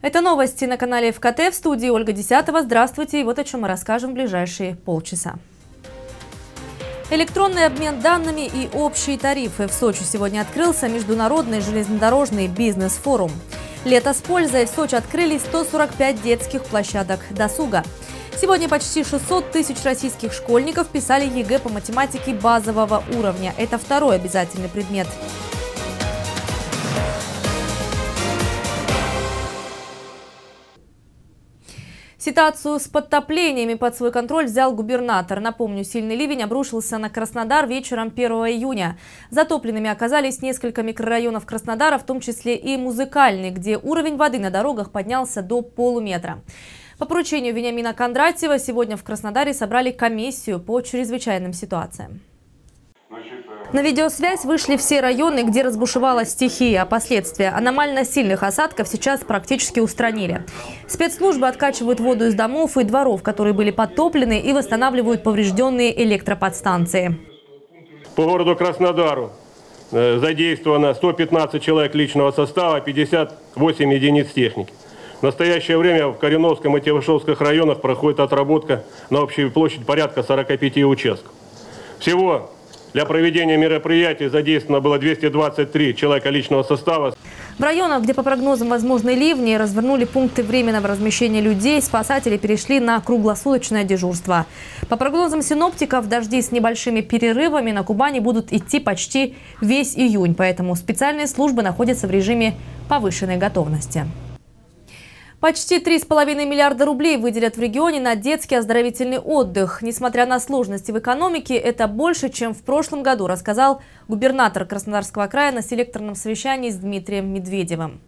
Это новости на канале ФКТ. В студии Ольга Десятова. Здравствуйте. И вот о чем мы расскажем в ближайшие полчаса. Электронный обмен данными и общие тарифы. В Сочи сегодня открылся международный железнодорожный бизнес-форум. Лето с пользой. В Сочи открыли 145 детских площадок досуга. Сегодня почти 600 тысяч российских школьников писали ЕГЭ по математике базового уровня. Это второй обязательный предмет. Ситуацию с подтоплениями под свой контроль взял губернатор. Напомню, сильный ливень обрушился на Краснодар вечером 1 июня. Затопленными оказались несколько микрорайонов Краснодара, в том числе и Музыкальный, где уровень воды на дорогах поднялся до полуметра. По поручению Вениамина Кондратьева сегодня в Краснодаре собрали комиссию по чрезвычайным ситуациям. На видеосвязь вышли все районы, где разбушевалась стихия, а последствия аномально сильных осадков сейчас практически устранили. Спецслужбы откачивают воду из домов и дворов, которые были подтоплены, и восстанавливают поврежденные электроподстанции. По городу Краснодару задействовано 115 человек личного состава, 58 единиц техники. В настоящее время в Кореновском и Тевышевских районах проходит отработка на общей площади порядка 45 участков. Всего для проведения мероприятий задействовано было 223 человека личного состава. В районах, где по прогнозам возможны ливни, развернули пункты временного размещения людей, спасатели перешли на круглосуточное дежурство. По прогнозам синоптиков, дожди с небольшими перерывами на Кубани будут идти почти весь июнь, поэтому специальные службы находятся в режиме повышенной готовности. Почти 3,5 миллиарда рублей выделят в регионе на детский оздоровительный отдых. Несмотря на сложности в экономике, это больше, чем в прошлом году, рассказал губернатор Краснодарского края на селекторном совещании с Дмитрием Медведевым.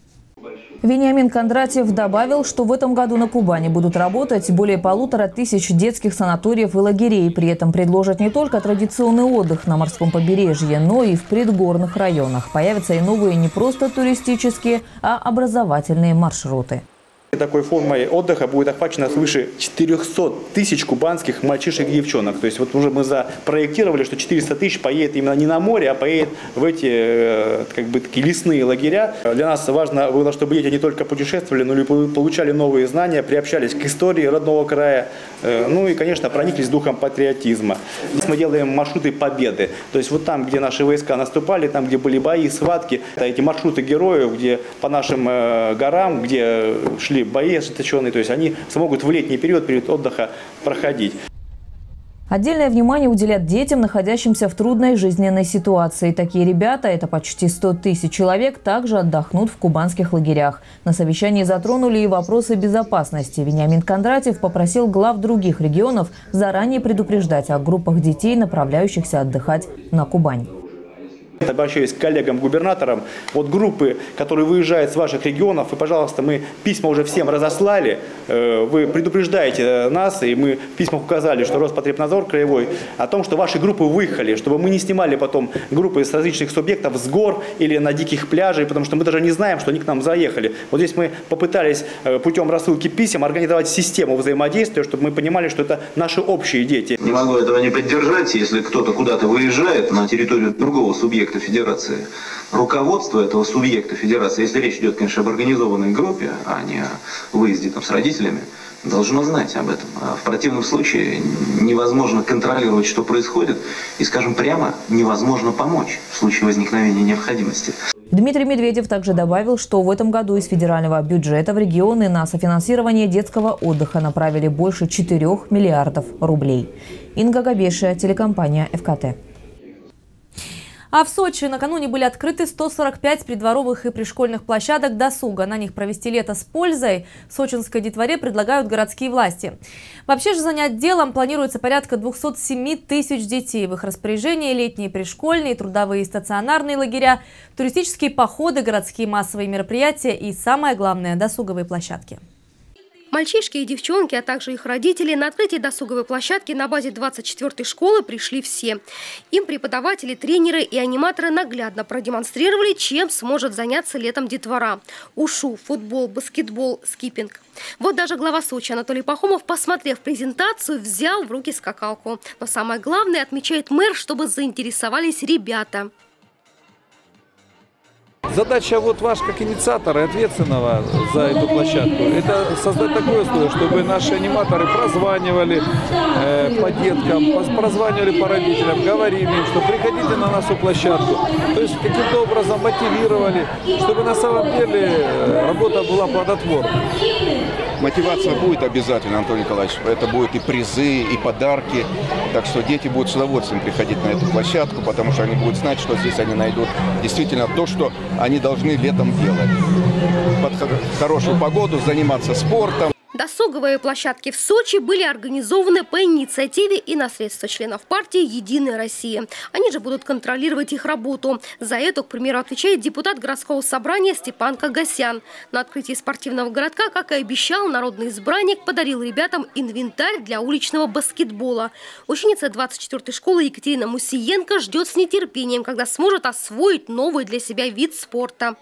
Вениамин Кондратьев добавил, что в этом году на Кубани будут работать более 1500 детских санаториев и лагерей. При этом предложат не только традиционный отдых на морском побережье, но и в предгорных районах. Появятся и новые не просто туристические, а образовательные маршруты. Такой формой отдыха будет охвачено свыше 400 тысяч кубанских мальчишек и девчонок. То есть вот уже мы запроектировали, что 400 тысяч поедет именно не на море, а поедет в эти такие лесные лагеря. Для нас важно было, чтобы дети не только путешествовали, но и получали новые знания, приобщались к истории родного края, ну и, конечно, прониклись духом патриотизма. Здесь мы делаем маршруты победы. То есть вот там, где наши войска наступали, там, где были бои, схватки, эти маршруты героев, где по нашим горам, где шли бои ожесточенные, то есть они смогут в летний период отдыха проходить. Отдельное внимание уделят детям, находящимся в трудной жизненной ситуации. Такие ребята, это почти 100 тысяч человек, также отдохнут в кубанских лагерях. На совещании затронули и вопросы безопасности. Вениамин Кондратьев попросил глав других регионов заранее предупреждать о группах детей, направляющихся отдыхать на Кубань. Обращаюсь к коллегам-губернаторам. Вот группы, которые выезжают с ваших регионов, и, пожалуйста, мы письма уже всем разослали. Вы предупреждаете нас, и мы в письмах указали, что Роспотребнадзор краевой, о том, что ваши группы выехали, чтобы мы не снимали потом группы с различных субъектов с гор или на диких пляжей, потому что мы даже не знаем, что они к нам заехали. Вот здесь мы попытались путем рассылки писем организовать систему взаимодействия, чтобы мы понимали, что это наши общие дети. Не могу этого не поддержать, если кто-то куда-то выезжает на территорию другого субъекта федерации. Руководство этого субъекта федерации, если речь идет, конечно, об организованной группе, а не о выезде там с родителями, должно знать об этом. А в противном случае невозможно контролировать, что происходит, и, скажем прямо, невозможно помочь в случае возникновения необходимости. Дмитрий Медведев также добавил, что в этом году из федерального бюджета в регионы на софинансирование детского отдыха направили больше 4 миллиардов рублей. Инга Габешия, телекомпания ФКТ. А в Сочи накануне были открыты 145 придворовых и пришкольных площадок досуга. На них провести лето с пользой сочинской детворе предлагают городские власти. Вообще же занять делом планируется порядка 207 тысяч детей. В их распоряжении летние пришкольные, трудовые и стационарные лагеря, туристические походы, городские массовые мероприятия и, самое главное, досуговые площадки. Мальчишки и девчонки, а также их родители на открытие досуговой площадки на базе 24-й школы пришли все. Им преподаватели, тренеры и аниматоры наглядно продемонстрировали, чем сможет заняться летом детвора. Ушу, футбол, баскетбол, скиппинг. Вот даже глава Сочи Анатолий Пахомов, посмотрев презентацию, взял в руки скакалку. Но самое главное, отмечает мэр, чтобы заинтересовались ребята. Задача вот ваш как инициатора и ответственного за эту площадку, это создать такое условие, чтобы наши аниматоры прозванивали по деткам, прозванивали по родителям, говорили им, что приходите на нашу площадку. То есть каким-то образом мотивировали, чтобы на самом деле работа была плодотворной. Мотивация будет обязательно, Антон Николаевич. Это будут и призы, и подарки. Так что дети будут с удовольствием приходить на эту площадку, потому что они будут знать, что здесь они найдут действительно то, что они должны летом делать. Под хорошую погоду заниматься спортом. Досуговые площадки в Сочи были организованы по инициативе и на средства членов партии «Единая Россия». Они же будут контролировать их работу. За это, к примеру, отвечает депутат городского собрания Степан Кагасян. На открытии спортивного городка, как и обещал, народный избранник подарил ребятам инвентарь для уличного баскетбола. Ученица 24-й школы Екатерина Мусиенко ждет с нетерпением, когда сможет освоить новый для себя вид спорта.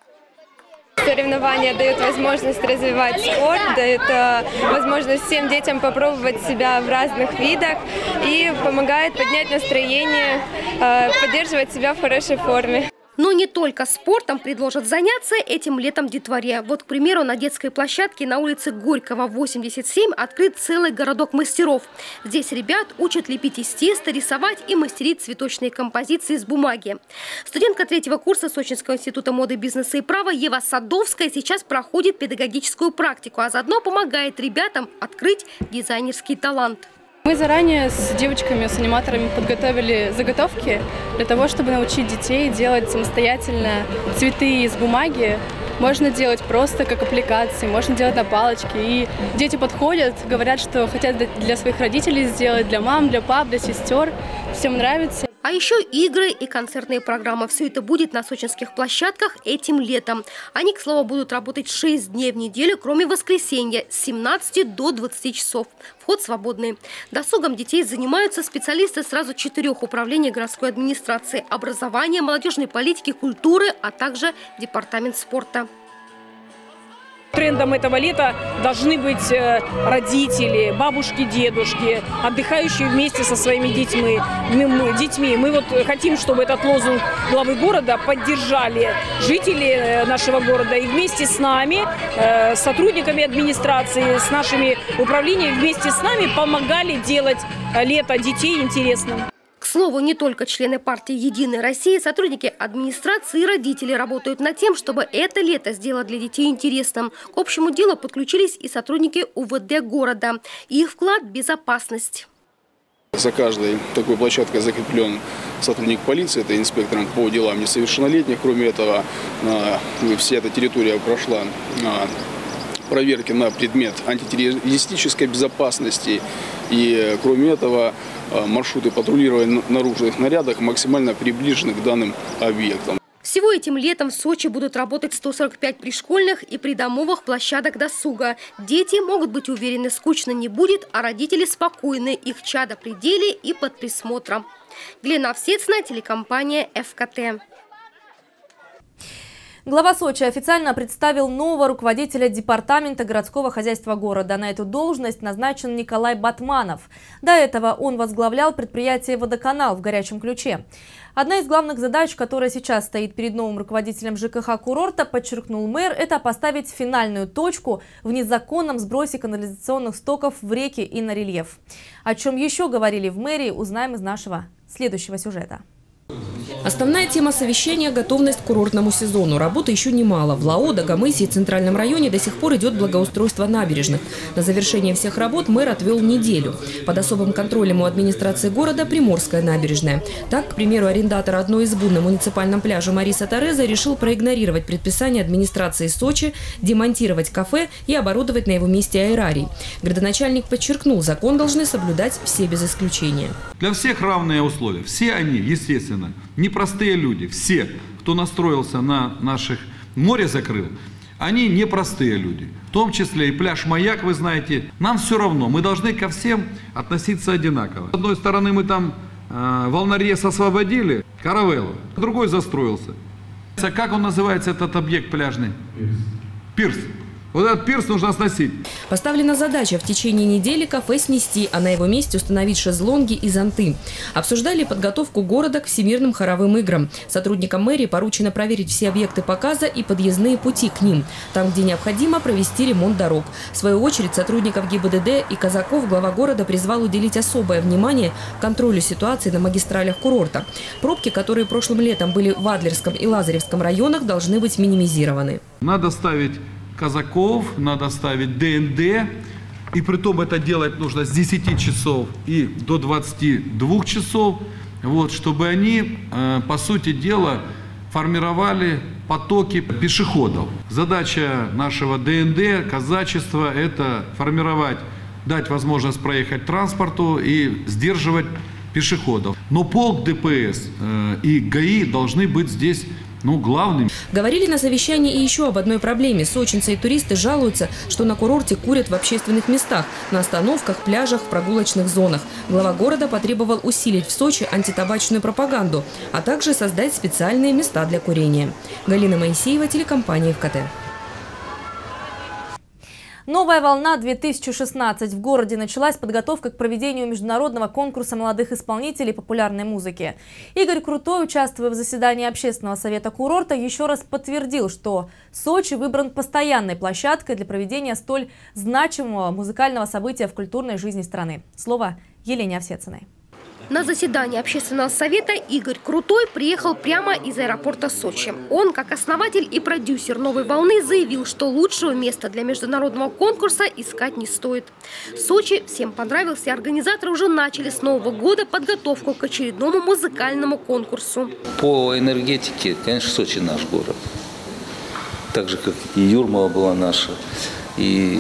Соревнования дают возможность развивать спорт, дают возможность всем детям попробовать себя в разных видах и помогает поднять настроение, поддерживать себя в хорошей форме. Но не только спортом предложат заняться этим летом детворе. Вот, к примеру, на детской площадке на улице Горького, 87, открыт целый городок мастеров. Здесь ребят учат лепить из теста, рисовать и мастерить цветочные композиции из бумаги. Студентка 3-го курса Сочинского института моды, бизнеса и права Ева Садовская сейчас проходит педагогическую практику, а заодно помогает ребятам открыть дизайнерский талант. Мы заранее с девочками, с аниматорами подготовили заготовки для того, чтобы научить детей делать самостоятельно цветы из бумаги. Можно делать просто как аппликации, можно делать на палочке. И дети подходят, говорят, что хотят для своих родителей сделать, для мам, для пап, для сестер. Всем нравится. А еще игры и концертные программы. Все это будет на сочинских площадках этим летом. Они, к слову, будут работать 6 дней в неделю, кроме воскресенья, с 17 до 20 часов. Вход свободный. Досугом детей занимаются специалисты сразу 4 управлений городской администрации: образования, молодежной политики, культуры, а также департамент спорта. Трендом этого лета должны быть родители, бабушки, дедушки, отдыхающие вместе со своими детьми. Мы вот хотим, чтобы этот лозунг главы города поддержали жители нашего города и вместе с нами, с сотрудниками администрации, с нашими управлениями, вместе с нами помогали делать лето детей интересным. К слову, не только члены партии «Единая Россия», сотрудники администрации и родители работают над тем, чтобы это лето сделать для детей интересным. К общему делу подключились и сотрудники УВД города. Их вклад – безопасность. За каждой такой площадкой закреплен сотрудник полиции, это инспектор по делам несовершеннолетних. Кроме этого, вся эта территория прошла проверки на предмет антитеррористической безопасности. И кроме этого, маршруты патрулирования в наружных нарядах максимально приближены к данным объектам. Всего этим летом в Сочи будут работать 145 пришкольных и придомовых площадок досуга. Дети могут быть уверены, скучно не будет, а родители спокойны. Их чадо при деле и под присмотром. Елена Овсецина, телекомпания ФКТ. Глава Сочи официально представил нового руководителя департамента городского хозяйства города. На эту должность назначен Николай Батманов. До этого он возглавлял предприятие «Водоканал» в горячем ключе. Одна из главных задач, которая сейчас стоит перед новым руководителем ЖКХ курорта, подчеркнул мэр, это поставить финальную точку в незаконном сбросе канализационных стоков в реки и на рельеф. О чем еще говорили в мэрии, узнаем из нашего следующего сюжета. Основная тема совещания – готовность к курортному сезону. Работы еще немало. В Лао, Дагомысе и Центральном районе до сих пор идет благоустройство набережных. На завершение всех работ мэр отвел неделю. Под особым контролем у администрации города Приморская набережная. Так, к примеру, арендатор одной избы на муниципальном пляже Мариса Тореза решил проигнорировать предписание администрации Сочи демонтировать кафе и оборудовать на его месте аэрарий. Градоначальник подчеркнул, закон должны соблюдать все без исключения. Для всех равные условия. Все они, естественно, непростые люди. Все, кто настроился на наших море закрыл, они непростые люди. В том числе и пляж «Маяк», вы знаете. Нам все равно, мы должны ко всем относиться одинаково. С одной стороны, мы там волнорез освободили, каравеллу, другой застроился. Как он называется, этот объект пляжный? Пирс. Вот этот пирс нужно сносить. Поставлена задача в течение недели кафе снести, а на его месте установить шезлонги и зонты. Обсуждали подготовку города к Всемирным хоровым играм. Сотрудникам мэрии поручено проверить все объекты показа и подъездные пути к ним. Там, где необходимо, провести ремонт дорог. В свою очередь, сотрудников ГИБДД и казаков глава города призвал уделить особое внимание контролю ситуации на магистралях курорта. Пробки, которые прошлым летом были в Адлерском и Лазаревском районах, должны быть минимизированы. Надо ставить казаков, надо ставить ДНД. И притом это делать нужно с 10 часов и до 22 часов, вот, чтобы они, по сути дела, формировали потоки пешеходов. Задача нашего ДНД, казачества, это формировать, дать возможность проехать транспорту и сдерживать пешеходов. Но полк ДПС и ГАИ должны быть здесь главными. Говорили на совещании и еще об одной проблеме. Сочинцы и туристы жалуются, что на курорте курят в общественных местах, на остановках, пляжах, в прогулочных зонах. Глава города потребовал усилить в Сочи антитабачную пропаганду, а также создать специальные места для курения. Галина Моисеева, телекомпания ФКТ. Новая волна 2016. В городе началась подготовка к проведению международного конкурса молодых исполнителей популярной музыки. Игорь Крутой, участвуя в заседании общественного совета курорта, еще раз подтвердил, что Сочи выбран постоянной площадкой для проведения столь значимого музыкального события в культурной жизни страны. Слово Елене Овсециной. На заседание общественного совета Игорь Крутой приехал прямо из аэропорта Сочи. Он, как основатель и продюсер «Новой волны», заявил, что лучшего места для международного конкурса искать не стоит. Сочи всем понравился, и организаторы уже начали с Нового года подготовку к очередному музыкальному конкурсу. По энергетике, конечно, Сочи наш город. Так же, как и Юрмала была наша. И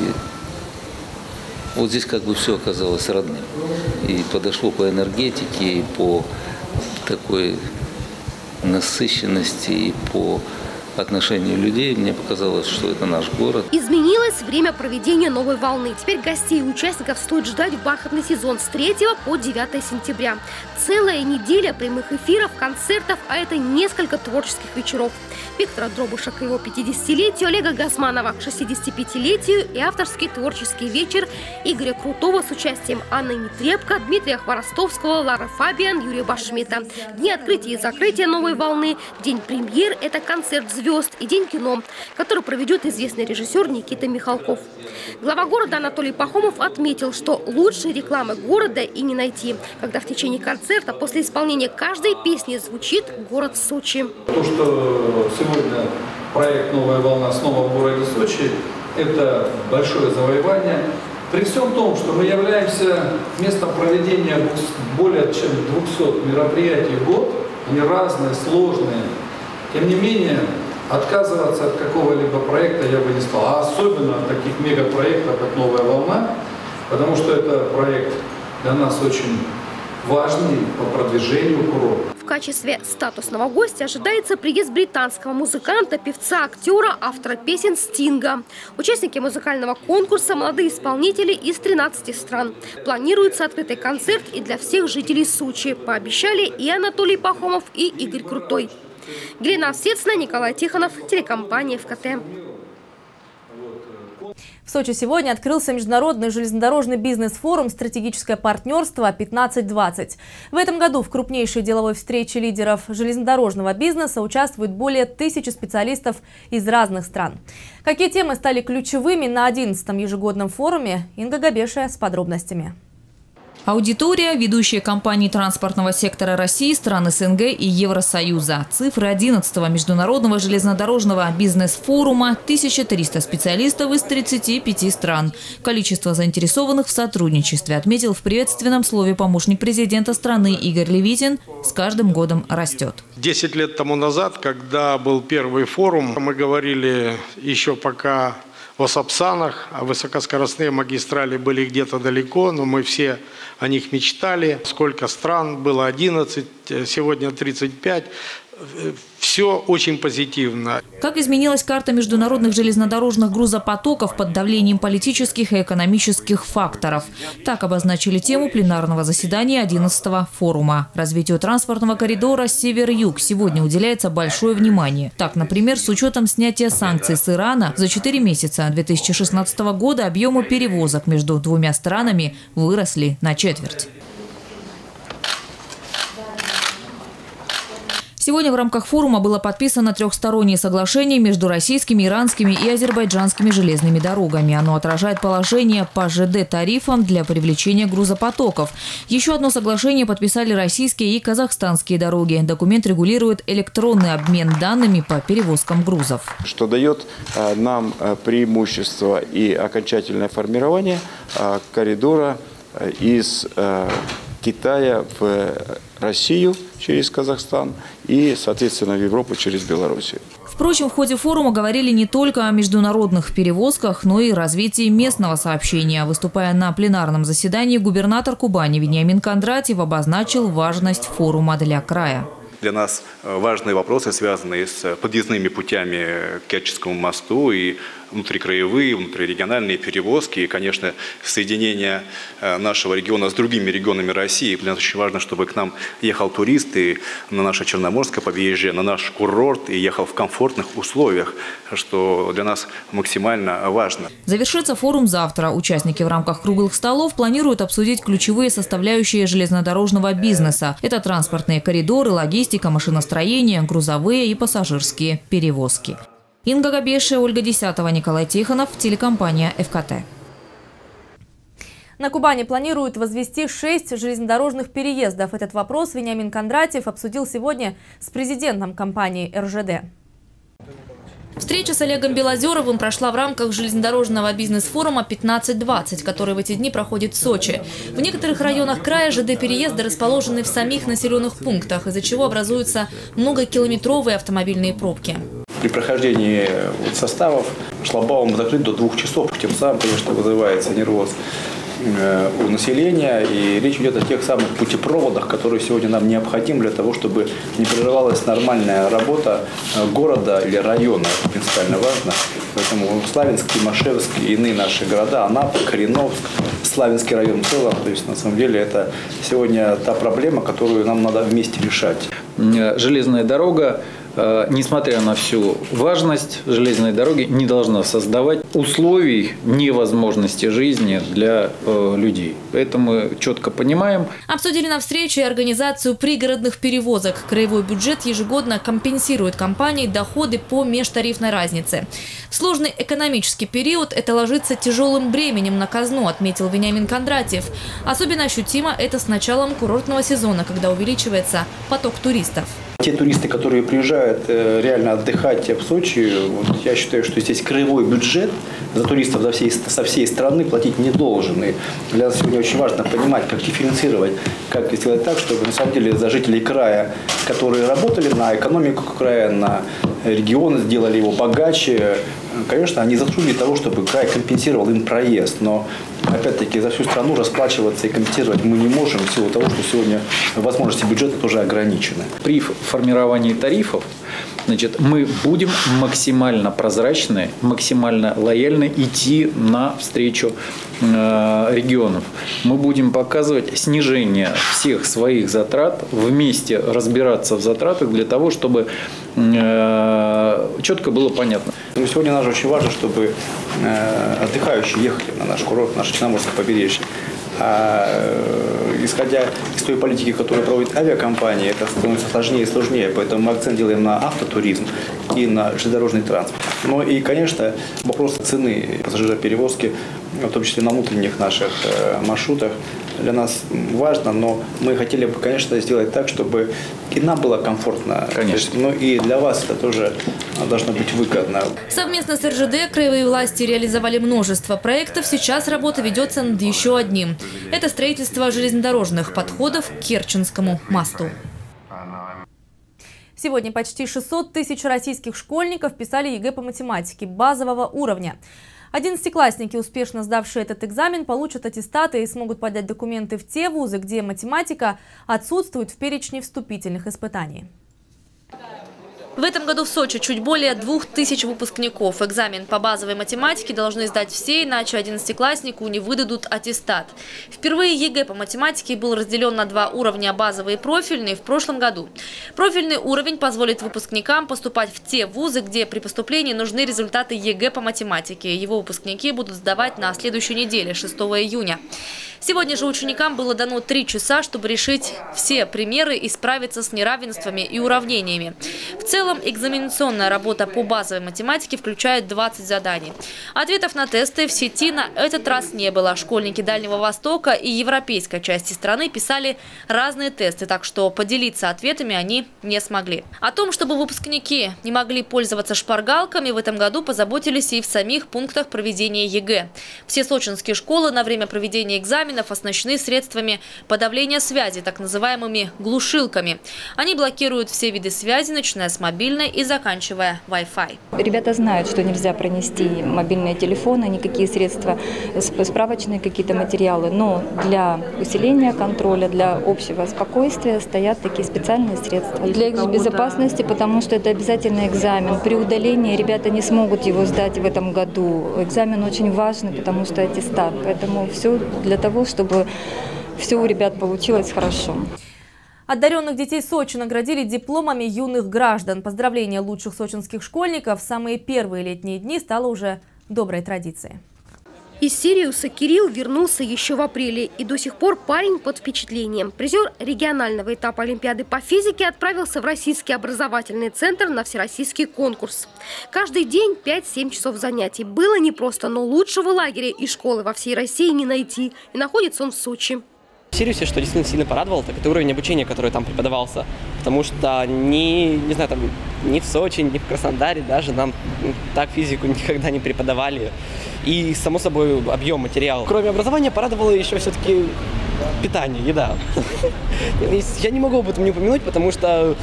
вот здесь как бы все оказалось родным. И подошло по энергетике, и по такой насыщенности, и по отношению людей. Мне показалось, что это наш город. Изменилось время проведения «Новой волны». Теперь гостей и участников стоит ждать в бархатный сезон с 3 по 9 сентября. Целая неделя прямых эфиров, концертов, а это несколько творческих вечеров. Виктора Дробыша к его 50-летию, Олега Газманова к 65-летию и авторский творческий вечер Игоря Крутого с участием Анны Нетребко, Дмитрия Хворостовского, Лары Фабиан, Юрия Башмита. Дни открытия и закрытия «Новой волны», день премьер – это концерт звезд и день кино, который проведет известный режиссер Никита Михалков. Глава города Анатолий Пахомов отметил, что лучшей рекламы города и не найти, когда в течение концерта после исполнения каждой песни звучит город Сочи. То, что сегодня проект «Новая волна» снова в городе Сочи, это большое завоевание. При всем том, что мы являемся местом проведения более чем 200 мероприятий в год, они разные, сложные, тем не менее, отказываться от какого-либо проекта я бы не стал. А особенно от таких мегапроектов, как «Новая волна», потому что это проект для нас очень важный по продвижению курорта. В качестве статусного гостя ожидается приезд британского музыканта, певца, актера, автора песен Стинга. Участники музыкального конкурса – молодые исполнители из 13 стран. Планируется открытый концерт и для всех жителей Сочи. Пообещали и Анатолий Пахомов, и Игорь Крутой. Галина Овсецина, Николай Тихонов, телекомпания ФКТ. В Сочи сегодня открылся международный железнодорожный бизнес-форум «Стратегическое партнерство-15-20». В этом году в крупнейшей деловой встрече лидеров железнодорожного бизнеса участвует более 1000 специалистов из разных стран. Какие темы стали ключевыми на 11-м ежегодном форуме? Инга Габешия с подробностями. Аудитория – ведущие компании транспортного сектора России, стран СНГ и Евросоюза. Цифры 11-го международного железнодорожного бизнес-форума – 1300 специалистов из 35 стран. Количество заинтересованных в сотрудничестве, отметил в приветственном слове помощник президента страны Игорь Левитин, с каждым годом растет. 10 лет тому назад, когда был первый форум, мы говорили еще пока о Сапсанах, а высокоскоростные магистрали были где-то далеко, но мы все о них мечтали. Сколько стран? Было 11, сегодня 35. все очень позитивно. Как изменилась карта международных железнодорожных грузопотоков под давлением политических и экономических факторов? Так обозначили тему пленарного заседания 11-го форума. Развитию транспортного коридора север-юг сегодня уделяется большое внимание. Так, например, с учетом снятия санкций с Ирана за 4 месяца 2016 года объемы перевозок между двумя странами выросли на четверть. Сегодня в рамках форума было подписано трехстороннее соглашение между российскими, иранскими и азербайджанскими железными дорогами. Оно отражает положение по ЖД-тарифам для привлечения грузопотоков. Еще одно соглашение подписали российские и казахстанские дороги. Документ регулирует электронный обмен данными по перевозкам грузов. Что дает нам преимущество и окончательное формирование коридора из Китая в Россию через Казахстан и, соответственно, в Европу через Белоруссию. Впрочем, в ходе форума говорили не только о международных перевозках, но и развитии местного сообщения. Выступая на пленарном заседании, губернатор Кубани Вениамин Кондратьев обозначил важность форума для края. Для нас важные вопросы, связанные с подъездными путями к Керченскому мосту, и внутрикраевые, внутрирегиональные перевозки, и, конечно, соединение нашего региона с другими регионами России. Для нас очень важно, чтобы к нам ехал турист и на наше Черноморское побережье, на наш курорт, и ехал в комфортных условиях, что для нас максимально важно. Завершится форум завтра. Участники в рамках круглых столов планируют обсудить ключевые составляющие железнодорожного бизнеса. Это транспортные коридоры, логистика, машиностроение, грузовые и пассажирские перевозки. Инга Габеша, Ольга Десятова, Николай Тихонов, телекомпания ФКТ. На Кубани планируют возвести 6 железнодорожных переездов. Этот вопрос Вениамин Кондратьев обсудил сегодня с президентом компании РЖД. Встреча с Олегом Белозеровым прошла в рамках железнодорожного бизнес-форума 15-20, который в эти дни проходит в Сочи. В некоторых районах края ЖД-переезды расположены в самих населенных пунктах, из-за чего образуются многокилометровые автомобильные пробки. При прохождении составов шлагбаум закрыт до 2 часов, тем самым, конечно, вызывается нервоз у населения. И речь идет о тех самых путепроводах, которые сегодня нам необходимы для того, чтобы не прерывалась нормальная работа города или района. Это принципиально важно. Поэтому Славянск, Тимошевск и иные наши города, Анапа, Кореновск, Славянский район в целом. То есть, на самом деле, это сегодня та проблема, которую нам надо вместе решать. Железная дорога, несмотря на всю важность железной дороги, не должна создавать условий невозможности жизни для людей. Это мы четко понимаем. Обсудили на встрече и организацию пригородных перевозок. Краевой бюджет ежегодно компенсирует компании доходы по межтарифной разнице. В сложный экономический период это ложится тяжелым бременем на казну, отметил Вениамин Кондратьев. Особенно ощутимо это с началом курортного сезона, когда увеличивается поток туристов. Те туристы, которые приезжают реально отдыхать в Сочи, вот я считаю, что здесь краевой бюджет за туристов со всей страны платить не должен. И для нас сегодня очень важно понимать, как дифференцировать, как сделать так, чтобы на самом деле за жителей края, которые работали на экономику края, на регион, сделали его богаче, конечно, они заслужили того, чтобы край компенсировал им проезд. Но опять-таки за всю страну расплачиваться и компенсировать мы не можем в силу того, что сегодня возможности бюджета тоже ограничены. При формировании тарифов, значит, мы будем максимально прозрачны, максимально лояльно идти навстречу регионов. Мы будем показывать снижение всех своих затрат, вместе разбираться в затратах для того, чтобы четко было понятно. Сегодня нам очень важно, чтобы отдыхающие ехали на наш курорт, наше Черноморское побережье. Исходя из той политики, которую проводит авиакомпания, это становится сложнее и сложнее. Поэтому мы акцент делаем на автотуризм и на железнодорожный транспорт. Ну и, конечно, вопрос цены пассажироперевозки, в том числе на внутренних наших маршрутах, для нас важно, но мы хотели бы, конечно, сделать так, чтобы и нам было комфортно. Конечно. Но и для вас это тоже должно быть выгодно. Совместно с РЖД краевые власти реализовали множество проектов. Сейчас работа ведется над еще одним. Это строительство железнодорожных подходов к Керченскому мосту. Сегодня почти 600 тысяч российских школьников писали ЕГЭ по математике базового уровня. 11-классники, успешно сдавшие этот экзамен, получат аттестаты и смогут подать документы в те вузы, где математика отсутствует в перечне вступительных испытаний. В этом году в Сочи чуть более 2000 выпускников. Экзамен по базовой математике должны сдать все, иначе 11-класснику не выдадут аттестат. Впервые ЕГЭ по математике был разделен на два уровня – базовый и профильный – в прошлом году. Профильный уровень позволит выпускникам поступать в те вузы, где при поступлении нужны результаты ЕГЭ по математике. Его выпускники будут сдавать на следующей неделе, 6 июня. Сегодня же ученикам было дано 3 часа, чтобы решить все примеры и справиться с неравенствами и уравнениями. В целом, экзаменационная работа по базовой математике включает 20 заданий. Ответов на тесты в сети на этот раз не было. Школьники Дальнего Востока и европейской части страны писали разные тесты, так что поделиться ответами они не смогли. О том, чтобы выпускники не могли пользоваться шпаргалками, в этом году позаботились и в самих пунктах проведения ЕГЭ. Все сочинские школы на время проведения экзаменов оснащены средствами подавления связи, так называемыми глушилками. Они блокируют все виды связи, начиная с мобильной и заканчивая Wi-Fi. Ребята знают, что нельзя пронести мобильные телефоны, никакие средства, справочные какие-то материалы, но для усиления контроля, для общего спокойствия стоят такие специальные средства. Для их безопасности, потому что это обязательный экзамен. При удалении ребята не смогут его сдать в этом году. Экзамен очень важный, потому что аттестат. Поэтому все для того, чтобы все у ребят получилось хорошо. Одаренных детей Сочи наградили дипломами юных граждан. Поздравление лучших сочинских школьников в самые первые летние дни стало уже доброй традицией. Из Сириуса Кирилл вернулся еще в апреле, и до сих пор парень под впечатлением. Призер регионального этапа Олимпиады по физике отправился в Российский образовательный центр на всероссийский конкурс. Каждый день 5-7 часов занятий. Было непросто, но лучшего лагеря и школы во всей России не найти. И находится он в Сочи. В Сириусе, что действительно сильно порадовало, так это уровень обучения, который там преподавался. Потому что не знаю, там, ни в Сочи, ни в Краснодаре даже нам так физику никогда не преподавали. И, само собой, объем материала. Кроме образования, порадовало еще все-таки питание, еда. Я не могу об этом не упомянуть, потому что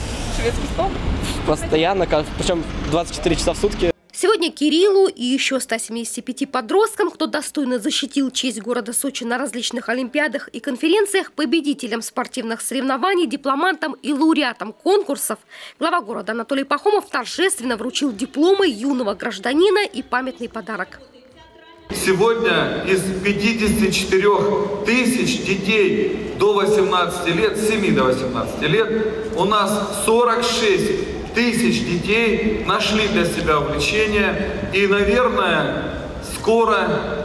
постоянно, причем 24 часа в сутки. Сегодня Кириллу и еще 175 подросткам, кто достойно защитил честь города Сочи на различных олимпиадах и конференциях, победителям спортивных соревнований, дипломантам и лауреатам конкурсов, глава города Анатолий Пахомов торжественно вручил дипломы юного гражданина и памятный подарок. Сегодня из 54 тысяч детей до 18 лет, с 7 до 18 лет, у нас 46 тысяч детей нашли для себя увлечение. И, наверное, скоро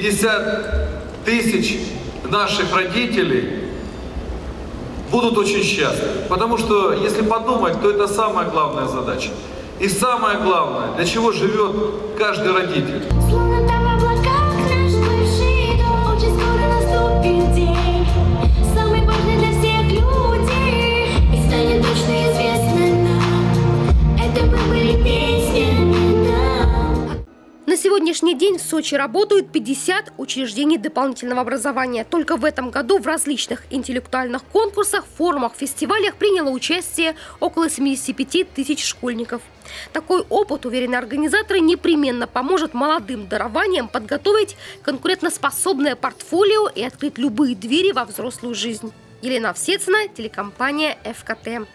50 тысяч наших родителей будут очень счастливы. Потому что, если подумать, то это самая главная задача. И самое главное, для чего живет каждый родитель. На сегодняшний день в Сочи работают 50 учреждений дополнительного образования. Только в этом году в различных интеллектуальных конкурсах, форумах, фестивалях приняло участие около 75 тысяч школьников. Такой опыт, уверены организаторы, непременно поможет молодым дарованиям подготовить конкурентоспособное портфолио и открыть любые двери во взрослую жизнь. Елена Овсецина, телекомпания ФКТ.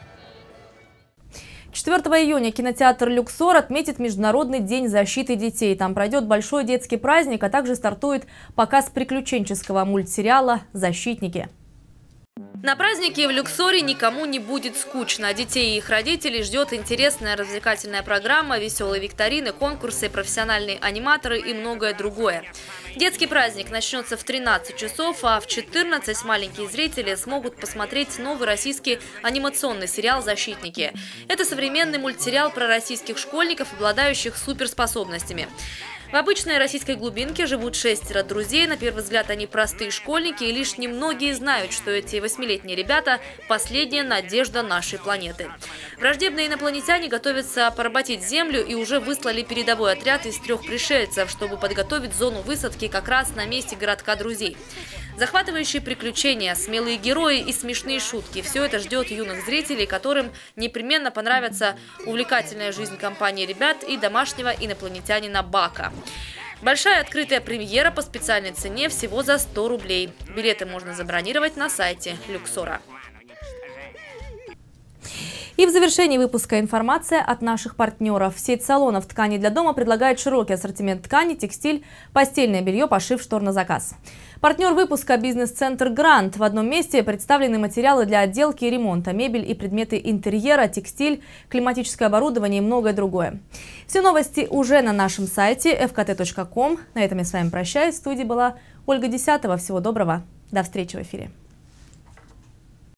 4 июня кинотеатр «Люксор» отметит Международный день защиты детей. Там пройдет большой детский праздник, а также стартует показ приключенческого мультсериала «Защитники». На празднике в «Люксоре» никому не будет скучно. Детей и их родителей ждет интересная развлекательная программа, веселые викторины, конкурсы, профессиональные аниматоры и многое другое. Детский праздник начнется в 13 часов, а в 14 маленькие зрители смогут посмотреть новый российский анимационный сериал «Защитники». Это современный мультсериал про российских школьников, обладающих суперспособностями. В обычной российской глубинке живут 6 друзей. На первый взгляд они простые школьники, и лишь немногие знают, что эти 8-летние ребята – последняя надежда нашей планеты. Враждебные инопланетяне готовятся поработить Землю и уже выслали передовой отряд из 3 пришельцев, чтобы подготовить зону высадки как раз на месте городка друзей. Захватывающие приключения, смелые герои и смешные шутки – все это ждет юных зрителей, которым непременно понравится увлекательная жизнь компании ребят и домашнего инопланетянина Бака. Большая открытая премьера по специальной цене всего за 100 рублей. Билеты можно забронировать на сайте «Люксора». И в завершении выпуска информация от наших партнеров. Сеть салонов ткани для дома предлагает широкий ассортимент ткани, текстиль, постельное белье, пошив, штор на заказ. Партнер выпуска – бизнес-центр «Грант». В одном месте представлены материалы для отделки и ремонта, мебель и предметы интерьера, текстиль, климатическое оборудование и многое другое. Все новости уже на нашем сайте fkt.com. На этом я с вами прощаюсь. В студии была Ольга Десятова. Всего доброго. До встречи в эфире.